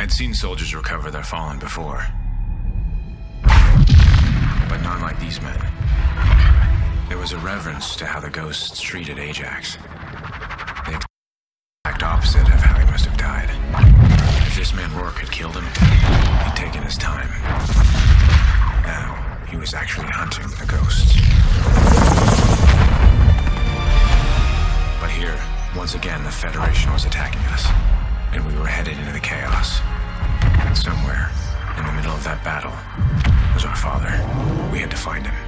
I'd seen soldiers recover their fallen before. But none like these men. There was a reverence to how the ghosts treated Ajax. The exact opposite of how he must have died. If this man Rourke had killed him, he'd taken his time. Now, he was actually hunting the ghosts. But here, once again, the Federation was attacking us. And we were headed into the chaos. Somewhere, in the middle of that battle, was our father. We had to find him.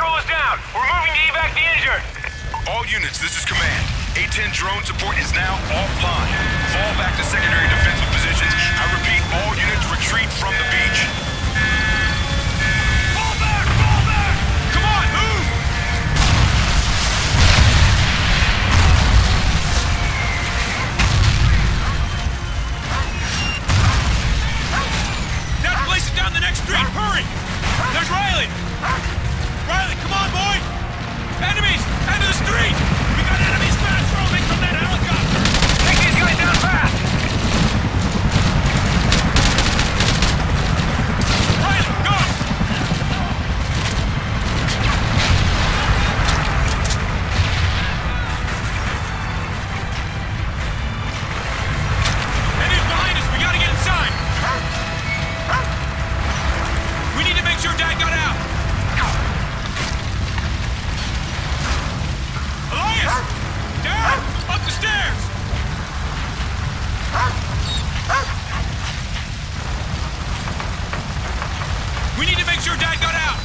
control is down. We're moving to evac the injured. All units, this is command. A-10 drone support is now offline. Fall back to secondary defensive positions. I repeat, all units retreat from the beach. Fall back! Fall back! Come on, move! That place is down the next street. Hurry! There's Riley! Riley, come on, boy! Enemies! End of the street! We got enemies fast roaming from that helicopter! Take these guys down fast! Riley, go! Enemies behind us! We gotta get inside! We need to make sure Dad got out! Elias! Dad! Up the stairs! We need to make sure Dad got out!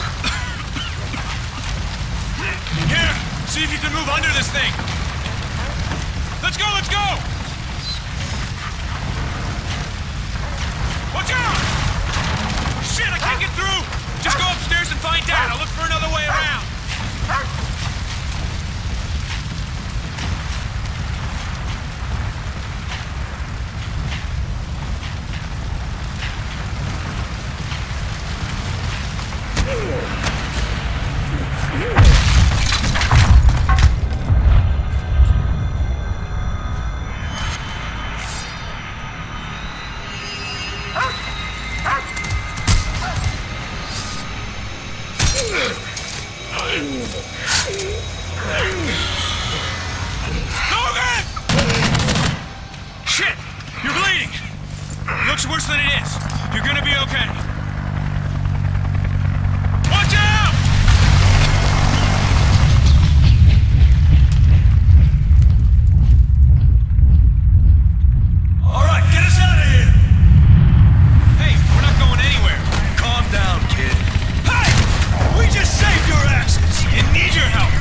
Here! See if you can move under this thing! Let's go! Let's go! Watch out! Shit! I can't get through! Just go upstairs and find Dad! I'll look for another way around! Logan! Shit! You're bleeding! Looks worse than it is. You're gonna be okay. Watch out! All right, get us out of here! Hey, we're not going anywhere. Calm down, kid. Hey! We just saved your asses! You need your help!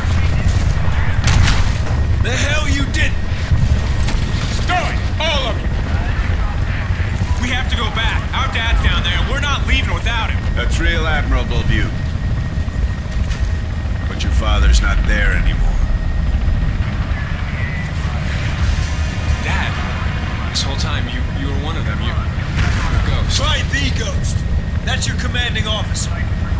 The hell you didn't! Stow it! All of you! We have to go back. Our dad's down there, and we're not leaving without him. That's real admirable of you. But your father's not there anymore. Dad, this whole time you were one of them. You're a ghost. Try the Ghost. That's your commanding officer.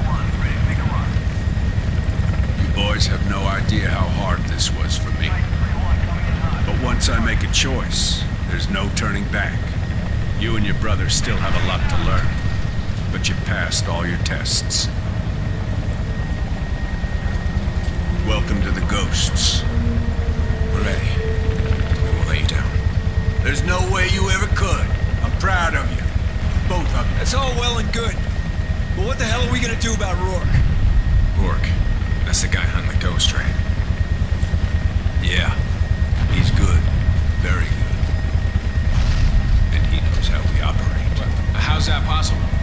You boys have no idea how hard this was for me. But once I make a choice, there's no turning back. You and your brother still have a lot to learn, but you passed all your tests. Welcome to the Ghosts. We're ready. We won't let you down. There's no way you ever could. I'm proud of you. Both of you. That's all well and good. But what the hell are we gonna do about Rourke? Rourke. That's the guy hunting the ghost, right? Yeah. He's good. Very good. And he knows how we operate. How's that possible?